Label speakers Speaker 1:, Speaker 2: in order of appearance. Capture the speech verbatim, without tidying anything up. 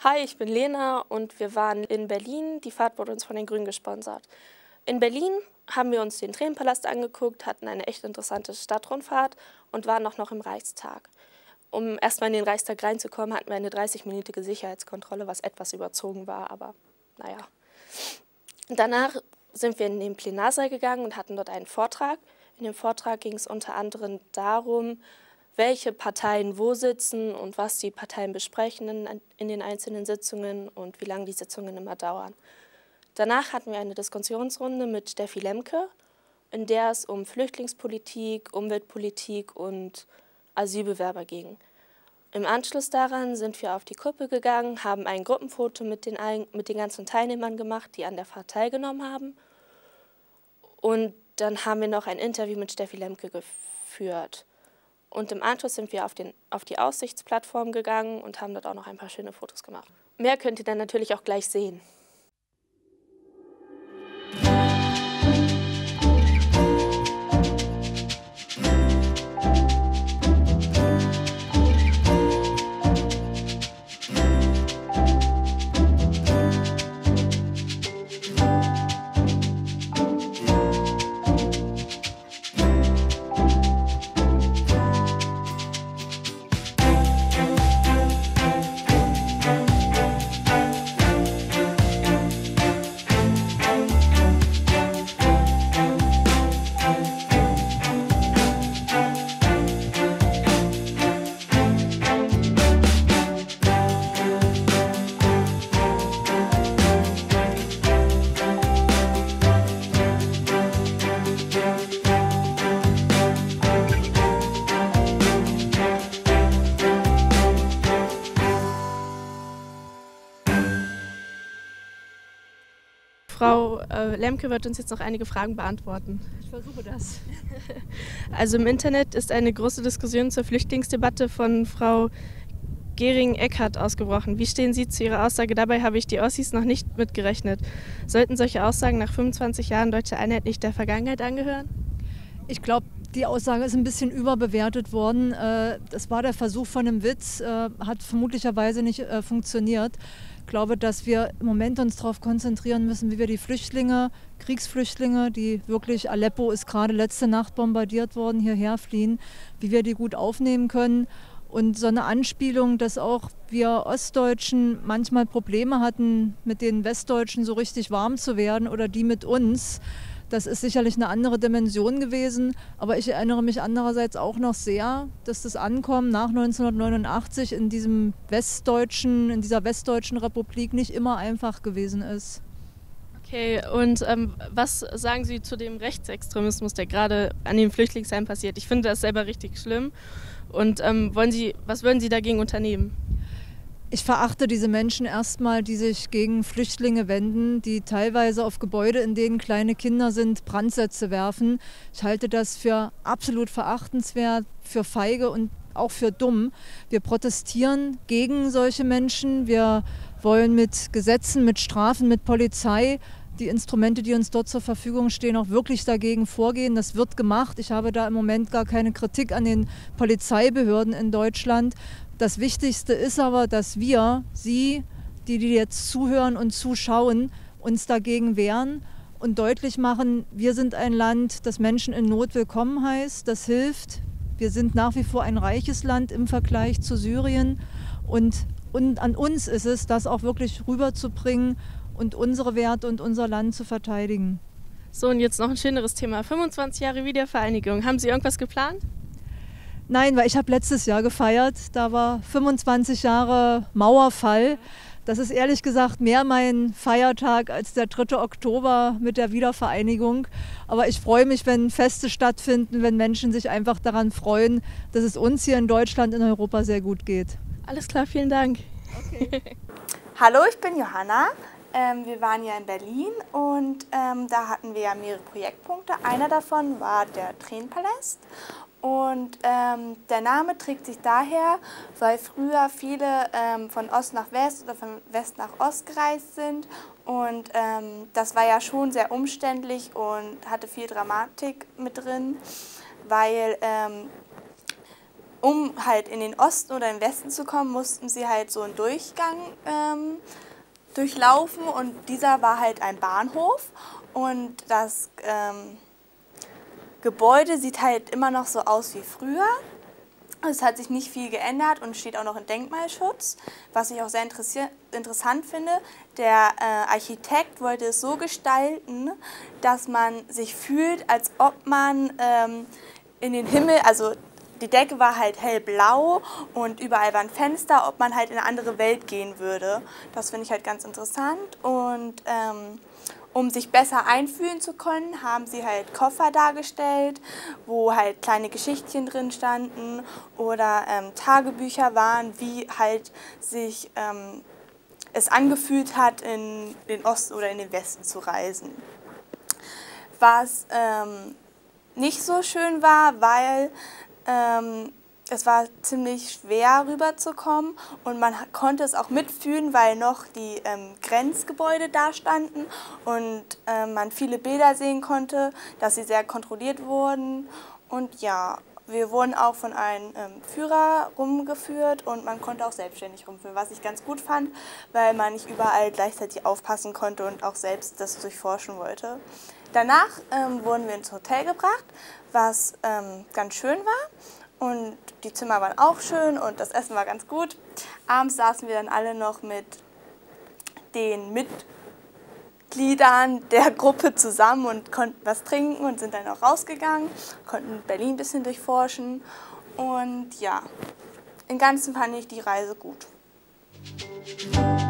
Speaker 1: Hi, ich bin Lena und wir waren in Berlin. Die Fahrt wurde uns von den Grünen gesponsert. In Berlin haben wir uns den Tränenpalast angeguckt, hatten eine echt interessante Stadtrundfahrt und waren auch noch im Reichstag. Um erstmal in den Reichstag reinzukommen, hatten wir eine dreißig-minütige Sicherheitskontrolle, was etwas überzogen war, aber naja. Danach sind wir in den Plenarsaal gegangen und hatten dort einen Vortrag. In dem Vortrag ging es unter anderem darum, welche Parteien wo sitzen und was die Parteien besprechen in, in den einzelnen Sitzungen und wie lange die Sitzungen immer dauern. Danach hatten wir eine Diskussionsrunde mit Steffi Lemke, in der es um Flüchtlingspolitik, Umweltpolitik und Asylbewerber ging. Im Anschluss daran sind wir auf die Kuppe gegangen, haben ein Gruppenfoto mit den, mit den ganzen Teilnehmern gemacht, die an der Fahrt teilgenommen haben. Und dann haben wir noch ein Interview mit Steffi Lemke geführt. Und im Anschluss sind wir auf, den, auf die Aussichtsplattform gegangen und haben dort auch noch ein paar schöne Fotos gemacht. Mehr könnt ihr dann natürlich auch gleich sehen. Frau äh, Lemke wird uns jetzt noch einige Fragen beantworten.
Speaker 2: Ich versuche das.
Speaker 1: Also im Internet ist eine große Diskussion zur Flüchtlingsdebatte von Frau Gehring-Eckardt ausgebrochen. Wie stehen Sie zu Ihrer Aussage? Dabei habe ich die Ossis noch nicht mitgerechnet. Sollten solche Aussagen nach fünfundzwanzig Jahren deutscher Einheit nicht der Vergangenheit angehören?
Speaker 2: Ich glaube, die Aussage ist ein bisschen überbewertet worden. Das war der Versuch von einem Witz, hat vermutlicherweise nicht funktioniert. Ich glaube, dass wir im Moment uns darauf konzentrieren müssen, wie wir die Flüchtlinge, Kriegsflüchtlinge, die wirklich, Aleppo ist gerade letzte Nacht bombardiert worden, hierher fliehen, wie wir die gut aufnehmen können. Und so eine Anspielung, dass auch wir Ostdeutschen manchmal Probleme hatten, mit den Westdeutschen so richtig warm zu werden oder die mit uns. Das ist sicherlich eine andere Dimension gewesen, aber ich erinnere mich andererseits auch noch sehr, dass das Ankommen nach neunzehnhundertneunundachtzig in diesem westdeutschen, in dieser westdeutschen Republik nicht immer einfach gewesen ist.
Speaker 1: Okay, und ähm, was sagen Sie zu dem Rechtsextremismus, der gerade an den Flüchtlingsheimen passiert? Ich finde das selber richtig schlimm. Und ähm, wollen Sie, was würden Sie dagegen unternehmen?
Speaker 2: Ich verachte diese Menschen erstmal, die sich gegen Flüchtlinge wenden, die teilweise auf Gebäude, in denen kleine Kinder sind, Brandsätze werfen. Ich halte das für absolut verachtenswert, für feige und auch für dumm. Wir protestieren gegen solche Menschen. Wir wollen mit Gesetzen, mit Strafen, mit Polizei die Instrumente, die uns dort zur Verfügung stehen, auch wirklich dagegen vorgehen. Das wird gemacht. Ich habe da im Moment gar keine Kritik an den Polizeibehörden in Deutschland. Das Wichtigste ist aber, dass wir, Sie, die, die jetzt zuhören und zuschauen, uns dagegen wehren und deutlich machen, wir sind ein Land, das Menschen in Not willkommen heißt, das hilft. Wir sind nach wie vor ein reiches Land im Vergleich zu Syrien und, und an uns ist es, das auch wirklich rüberzubringen und unsere Werte und unser Land zu verteidigen.
Speaker 1: So, und jetzt noch ein schöneres Thema. fünfundzwanzig Jahre Wiedervereinigung. Haben Sie irgendwas geplant?
Speaker 2: Nein, weil ich habe letztes Jahr gefeiert. Da war fünfundzwanzig Jahre Mauerfall. Das ist ehrlich gesagt mehr mein Feiertag als der dritte Oktober mit der Wiedervereinigung. Aber ich freue mich, wenn Feste stattfinden, wenn Menschen sich einfach daran freuen, dass es uns hier in Deutschland, in Europa sehr gut geht.
Speaker 1: Alles klar, vielen Dank.
Speaker 2: Okay.
Speaker 3: Hallo, ich bin Johanna. Ähm, wir waren ja in Berlin und ähm, da hatten wir ja mehrere Projektpunkte. Einer davon war der Tränenpalast. Und ähm, der Name trägt sich daher, weil früher viele ähm, von Ost nach West oder von West nach Ost gereist sind. Und ähm, das war ja schon sehr umständlich und hatte viel Dramatik mit drin, weil ähm, um halt in den Osten oder in den Westen zu kommen, mussten sie halt so einen Durchgang ähm, durchlaufen und dieser war halt ein Bahnhof und das ähm, Gebäude sieht halt immer noch so aus wie früher. Es hat sich nicht viel geändert und steht auch noch in Denkmalschutz, was ich auch sehr interessant finde. Der äh, Architekt wollte es so gestalten, dass man sich fühlt, als ob man ähm, in den Himmel, also die Decke war halt hellblau und überall waren Fenster, ob man halt in eine andere Welt gehen würde. Das finde ich halt ganz interessant und ähm, um sich besser einfühlen zu können, haben sie halt Koffer dargestellt, wo halt kleine Geschichtchen drin standen oder ähm, Tagebücher waren, wie halt sich ähm, es angefühlt hat, in den Osten oder in den Westen zu reisen. Was ähm, nicht so schön war, weil ähm, es war ziemlich schwer rüberzukommen und man konnte es auch mitfühlen, weil noch die ähm, Grenzgebäude da standen und ähm, man viele Bilder sehen konnte, dass sie sehr kontrolliert wurden. Und ja, wir wurden auch von einem ähm, Führer rumgeführt und man konnte auch selbstständig rumführen, was ich ganz gut fand, weil man nicht überall gleichzeitig aufpassen konnte und auch selbst das durchforschen wollte. Danach ähm, wurden wir ins Hotel gebracht, was ähm, ganz schön war. Und die Zimmer waren auch schön und das Essen war ganz gut. Abends saßen wir dann alle noch mit den Mitgliedern der Gruppe zusammen und konnten was trinken und sind dann auch rausgegangen, konnten Berlin ein bisschen durchforschen. Und ja, im Ganzen fand ich die Reise gut.